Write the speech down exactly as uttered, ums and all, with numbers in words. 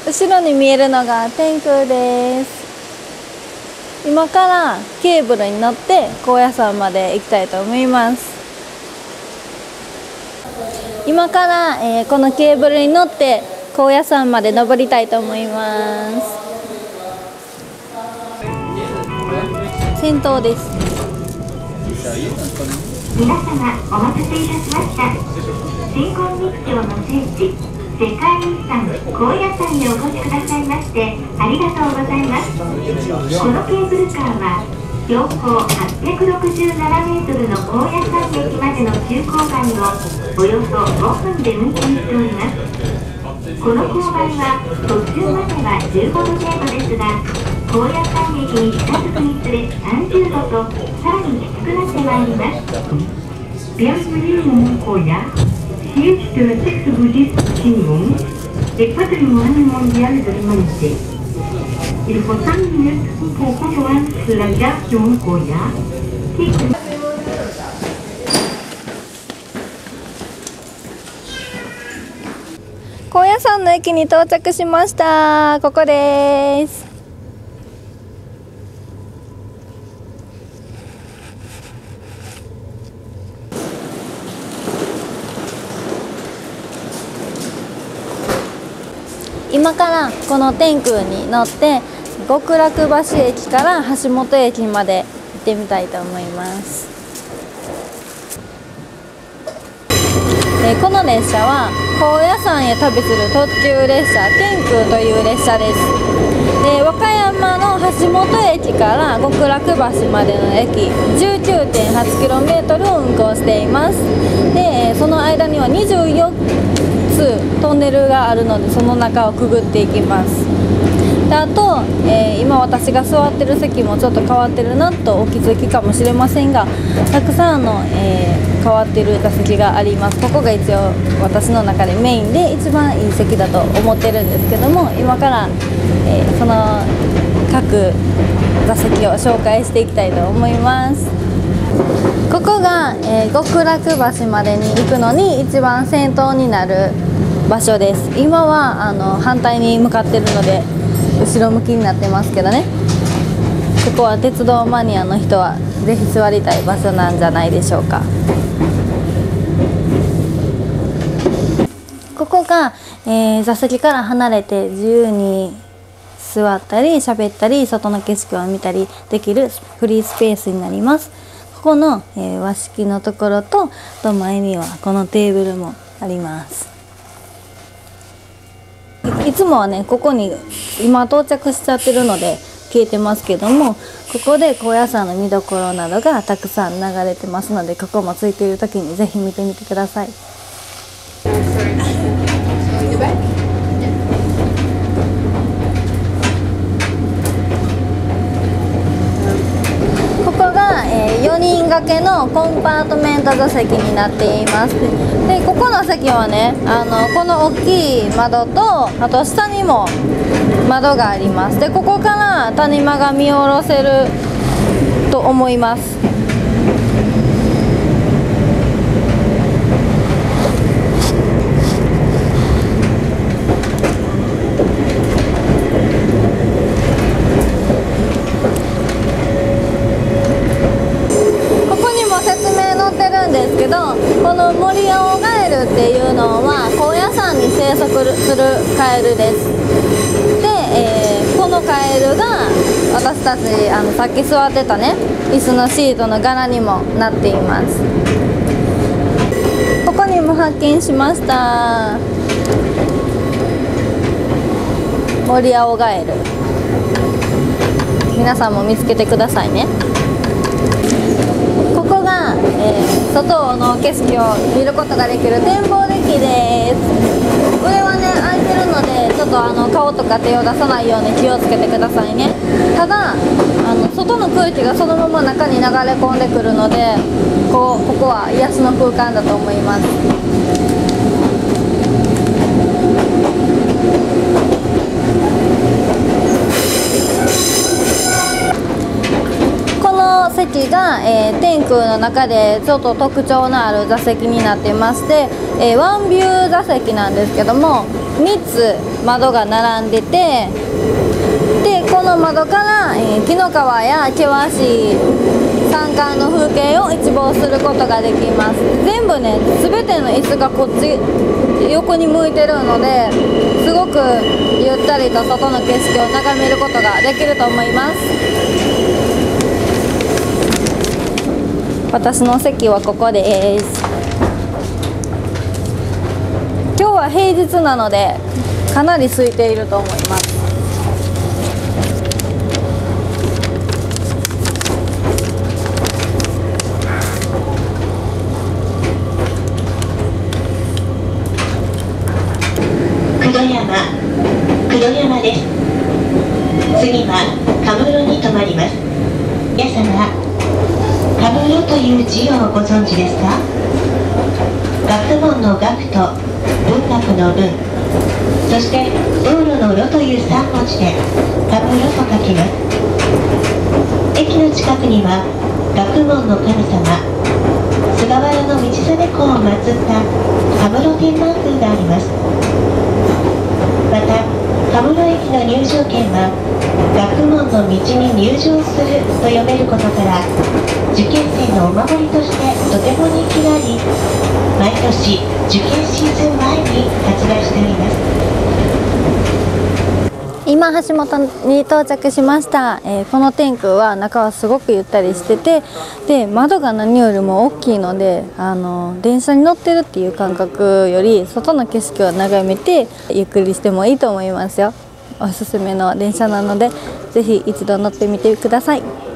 後ろに見えるのが天空です。今からケーブルに乗って高野山まで行きたいと思います。今から、えー、このケーブルに乗って高野山まで登りたいと思います。先頭です。 皆様お待たせいたしました。新婚日朝の聖地、世界遺産高野山にお越しくださいましてありがとうございます。このケーブルカーは標高はっぴゃくろくじゅうななメートルの高野山駅までの急勾配をおよそごふんで運転しております。この勾配は途中まではじゅうごど程度ですが、高野山駅に近づくにつれさんじゅうどとさらにきつくなってまいります。Bienvenue au Mont Koya, siège de la secte bouddhiste Shingon et patrimoine mondial de l'humanité. Il faut cinq minutes pour rejoindre la gare du Mont Koya. 高野山の駅に到着しました。ここです。今からこの天空に乗って極楽橋駅から橋本駅まで行ってみたいと思います。えこの列車は高野山へ旅する特急列車天空という列車です。で和歌山の橋本駅から極楽橋までの駅 じゅうきゅうてんはちキロメートル を運行しています。でその間にはにじゅうよっつトンネルがあるので、その中をくぐっていきます。であと、えー、今私が座ってる席もちょっと変わってるなとお気づきかもしれませんが、たくさんの、えー、変わってる座席があります。ここが一応私の中でメインで一番いい席だと思ってるんですけども、今から、えー、その各座席を紹介していきたいと思います。ここが、えー、極楽橋までに行くのに一番先頭になる場所です。今はあの反対に向かってるので後ろ向きになってますけどね、ここは鉄道マニアの人はぜひ座りたい場所なんじゃないでしょうか。ここが、えー、座席から離れて自由に座ったり喋ったり外の景色を見たりできるフリースペースになります。ここの、えー、和式のところと、と前にはこのテーブルもあります。い, いつもはねここに今到着しちゃってるので消えてますけども、ここで高野山の見どころなどがたくさん流れてますので、ここもついている時にぜひ見てみてください。よにん掛けのコンパートメント座席になっています。でここの席はね、あのこの大きい窓とあと下にも窓があります。でここから谷間が見下ろせると思います。ですけど、このモリアオガエルっていうのは高野山に生息するカエルです。で、えー、このカエルが私たちあのさっき座ってたね椅子のシートの柄にもなっています。ここにも発見しました。モリアオガエル、皆さんも見つけてくださいね。ここが、えー、外の景色を見ることができる展望デッキです。上はね開いてるのでちょっとあの顔とか手を出さないように気をつけてくださいね。ただあの外の空気がそのまま中に流れ込んでくるので、こうここは癒しの空間だと思います。席が、えー、天空の中でちょっと特徴のある座席になっていまして、えー、ワンビュー座席なんですけども、 みっつ窓が並んでて、でこの窓から、えー、紀の川や険しい山間の風景を一望することができます。全部ね、全ての椅子がこっち横に向いてるので、すごくゆったりと外の景色を眺めることができると思います。私の席はここです。今日は平日なのでかなり空いていると思います。 黒山、黒山です。次はカムロに停まります。皆様、カムロという字をご存知ですか？学問の学と文学の文、そして道路の路というさん文字でカムロと書きます。駅の近くには学問の神様、菅原道真公を祀ったカムロ天満宮があります。また、カムロ駅の入場券は学問の道に入場すると読めることから、受験生のお守りとしてとても人気があり、毎年受験シーズン前に発売しております。 今橋本に到着しました、えー、この天空は中はすごくゆったりしてて、で窓が何よりも大きいので、あの電車に乗ってるっていう感覚より外の景色を眺めてゆっくりしてもいいと思いますよ。おすすめの電車なので、ぜひ一度乗ってみてください。